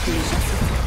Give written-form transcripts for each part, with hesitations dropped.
Ele já se foi.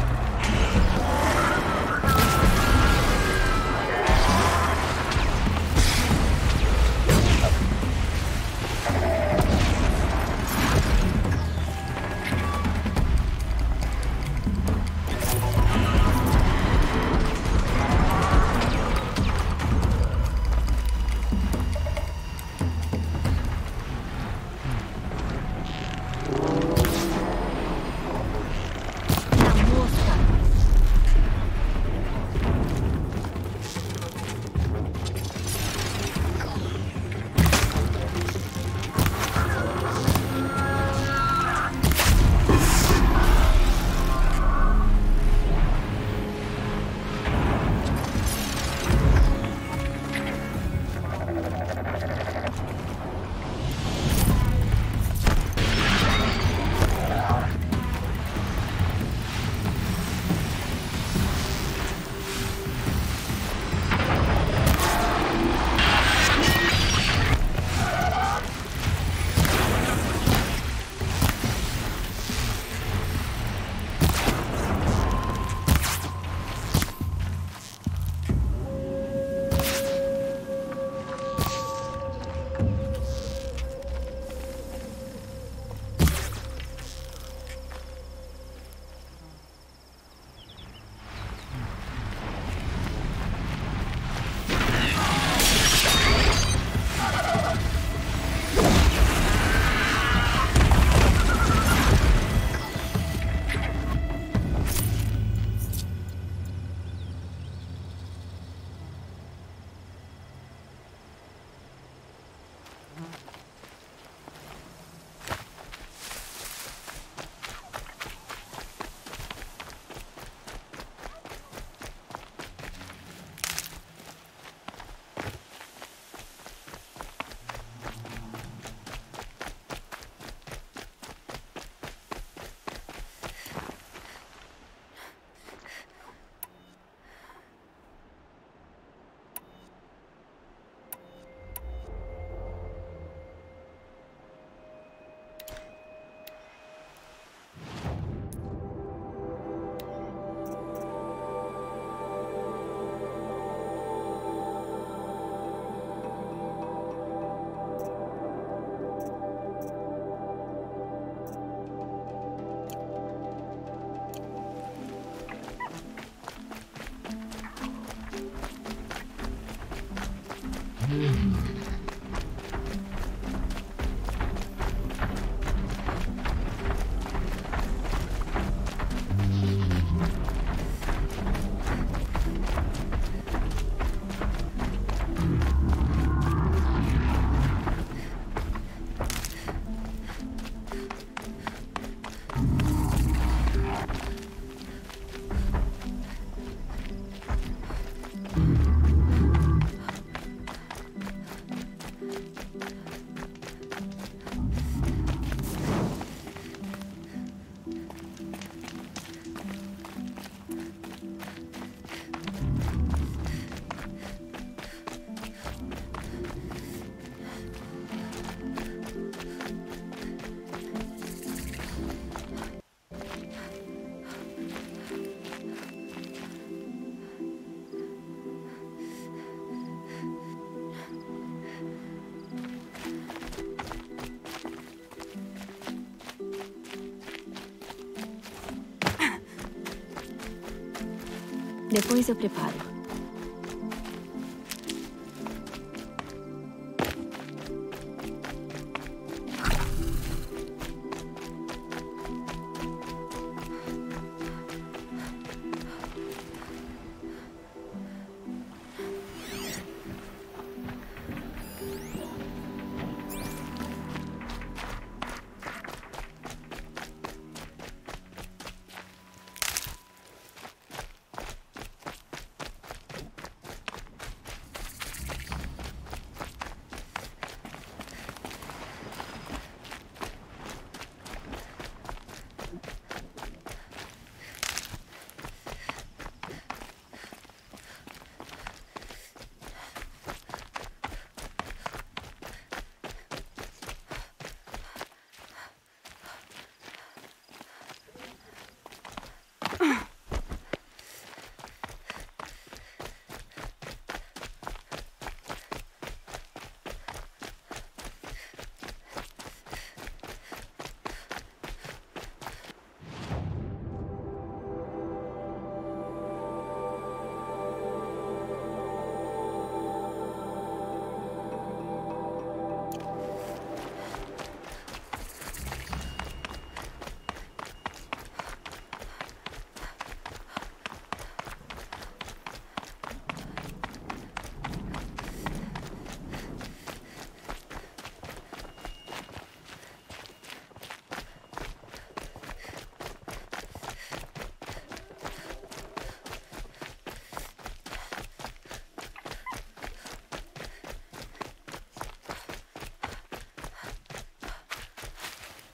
Depois eu preparo.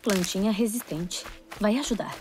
Plantinha resistente. Vai ajudar.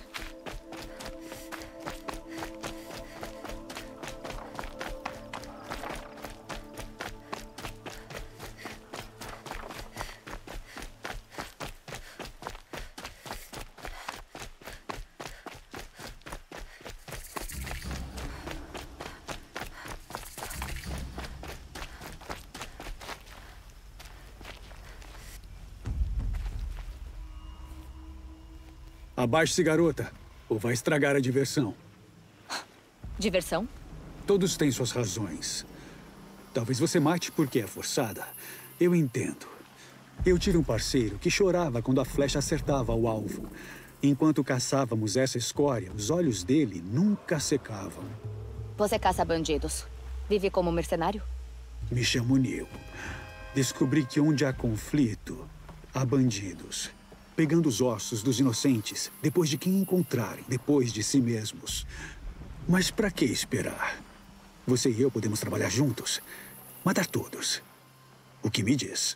Abaixe-se, garota, ou vai estragar a diversão. Diversão? Todos têm suas razões. Talvez você mate porque é forçada. Eu entendo. Eu tive um parceiro que chorava quando a flecha acertava o alvo. Enquanto caçávamos essa escória, os olhos dele nunca secavam. Você caça bandidos. Vive como mercenário? Me chamo Neil. Descobri que onde há conflito, há bandidos. Pegando os ossos dos inocentes, depois de quem encontrarem, depois de si mesmos. Mas pra que esperar? Você e eu podemos trabalhar juntos. Matar todos. O que me diz?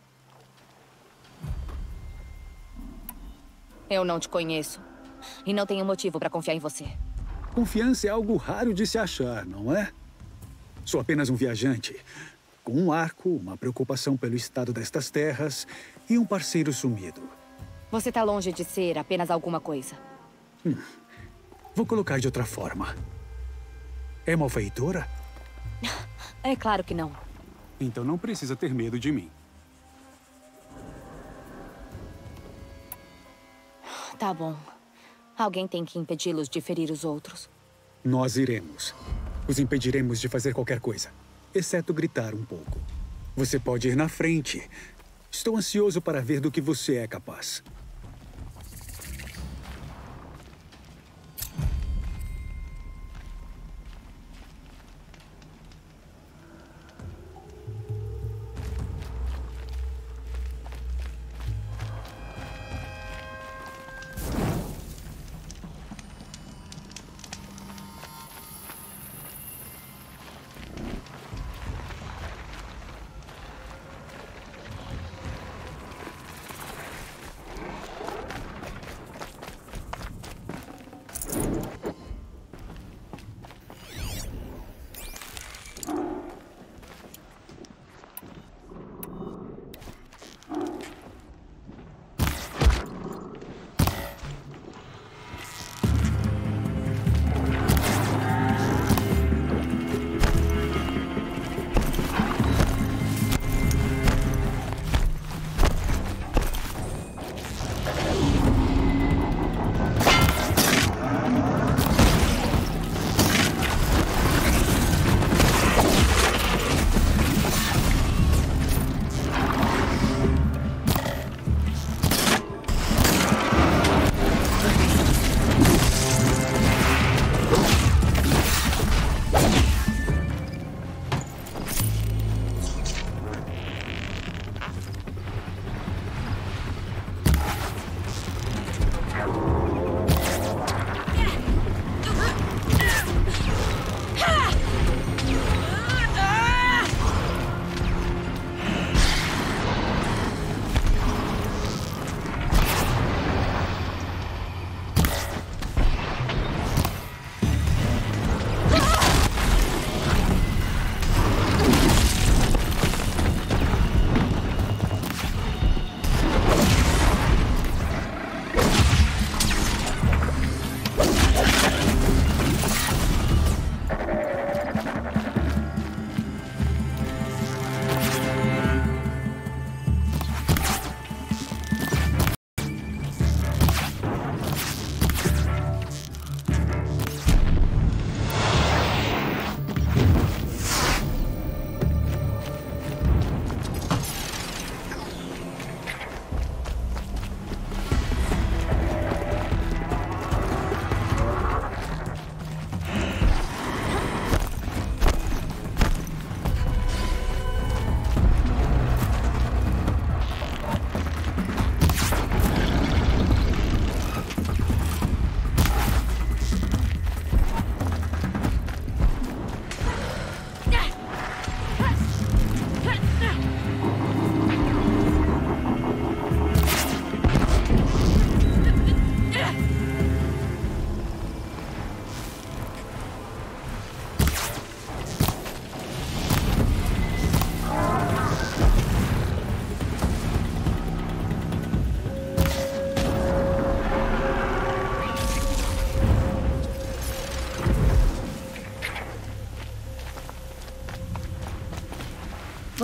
Eu não te conheço. E não tenho motivo pra confiar em você. Confiança é algo raro de se achar, não é? Sou apenas um viajante. Com um arco, uma preocupação pelo estado destas terras e um parceiro sumido. Você tá longe de ser apenas alguma coisa. Vou colocar de outra forma. É malfeitora? É claro que não. Então não precisa ter medo de mim. Tá bom. Alguém tem que impedi-los de ferir os outros. Nós iremos. Os impediremos de fazer qualquer coisa, exceto gritar um pouco. Você pode ir na frente. Estou ansioso para ver do que você é capaz.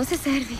você serve.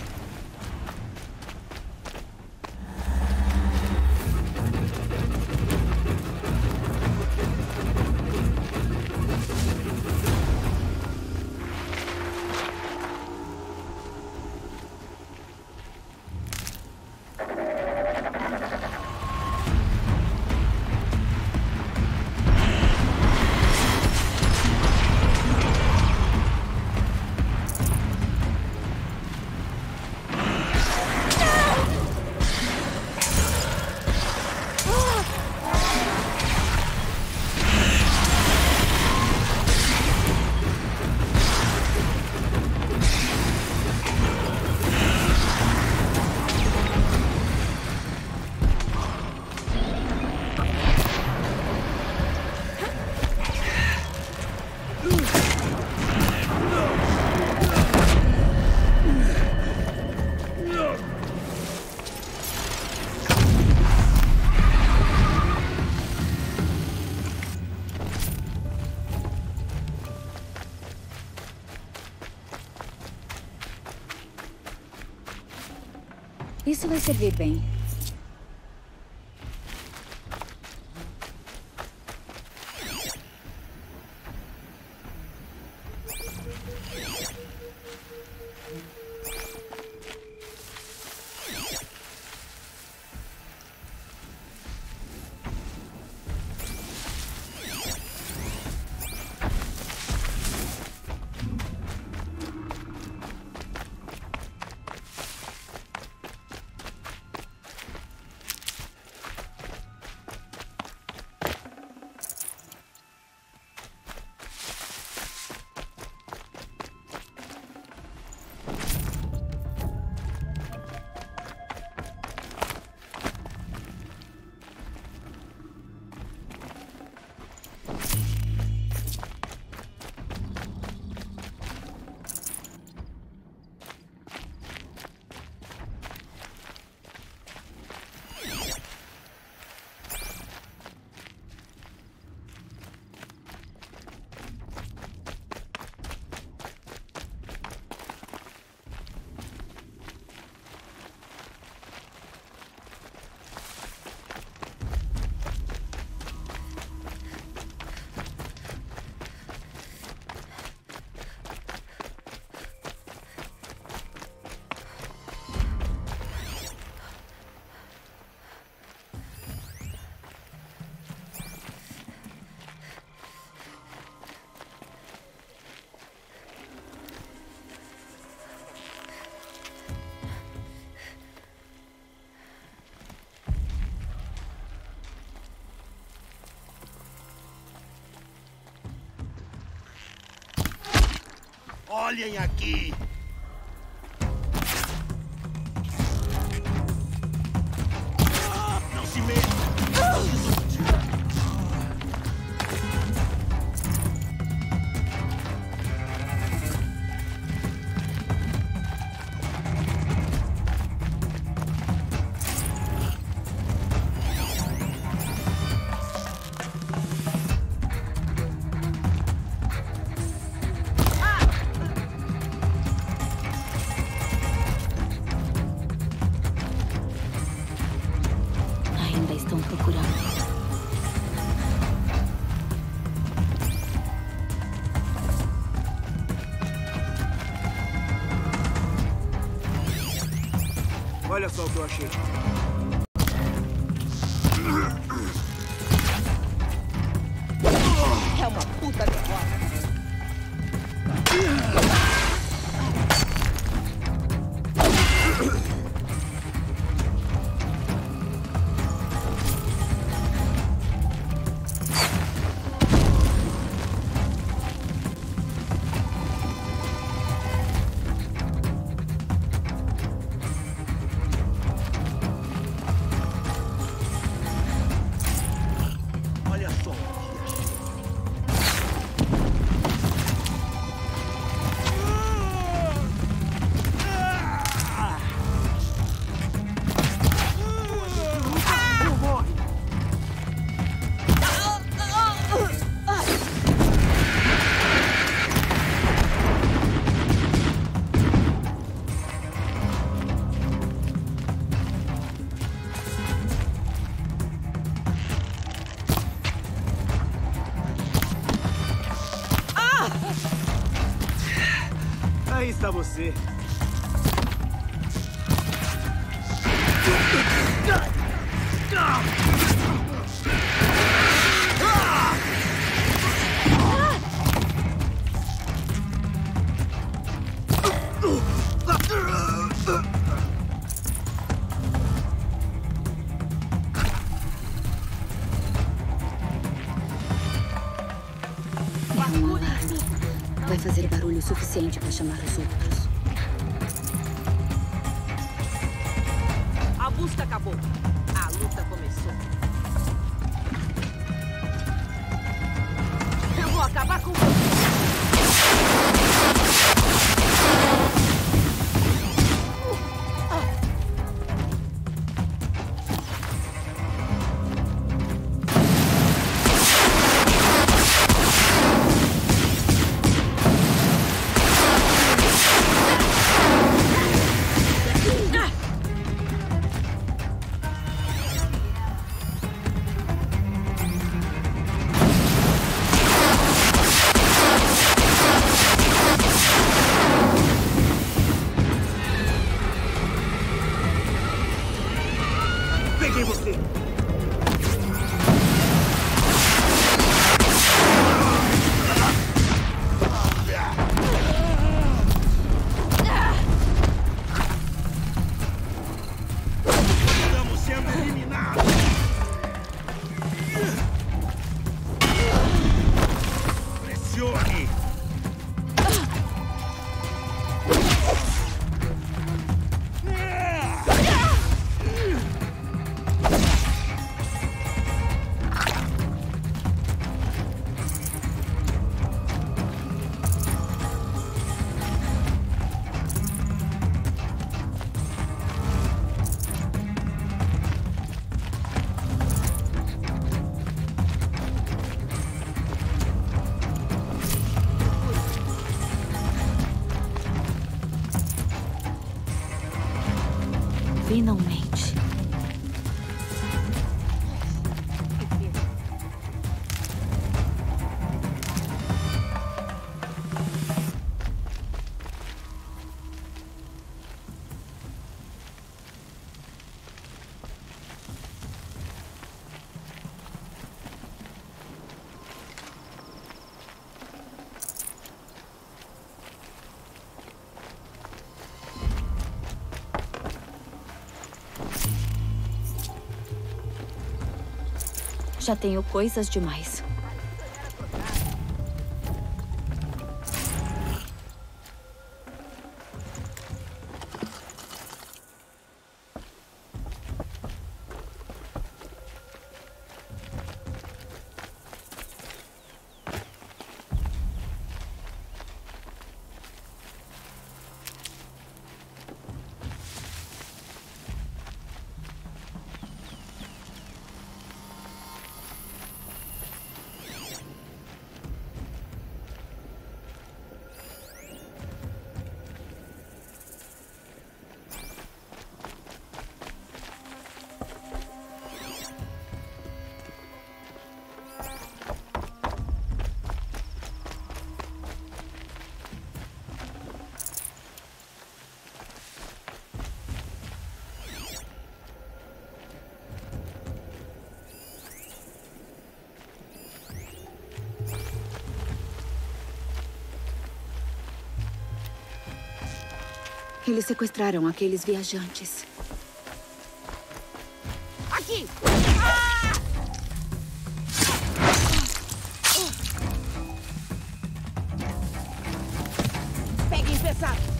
Isso vai servir bem. Olhem aqui! Não se mexa! Ainda estão procurando. Olha só o que eu achei. É uma puta derrota. Aí está você. É um alarme. Vai fazer barulho suficiente para chamar os outros. A busca acabou. A luta começou. Eu vou acabar com você. Peguei você. Estamos sendo eliminados. Pressione. Finalmente. Já tenho coisas demais. Eles sequestraram aqueles viajantes. Aqui! Peguem pesado!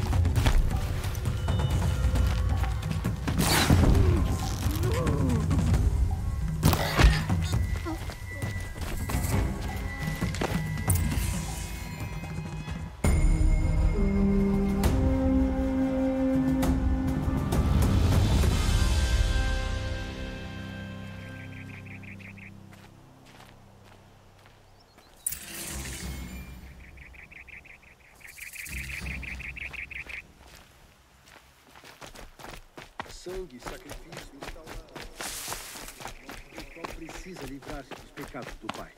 Sangue, sacrifício, o ritual precisa livrar-se dos pecados do pai.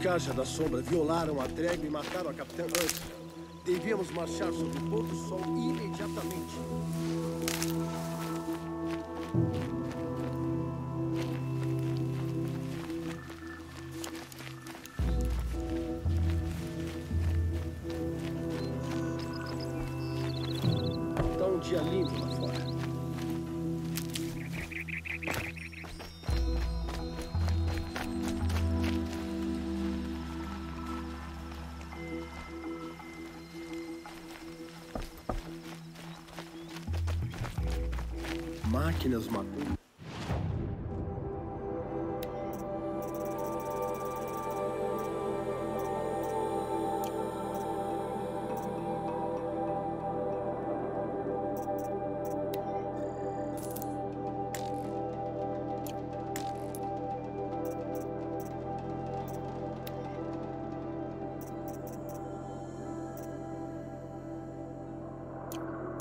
Caja da Sombra violaram a trégua e mataram a Capitã Ursula. Devíamos marchar sobre o pôr do sol imediatamente. Tá um dia lindo lá fora. Máquinas matando.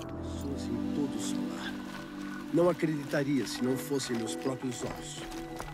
Pessoas em todo o solar. Não acreditaria se não fossem meus próprios olhos.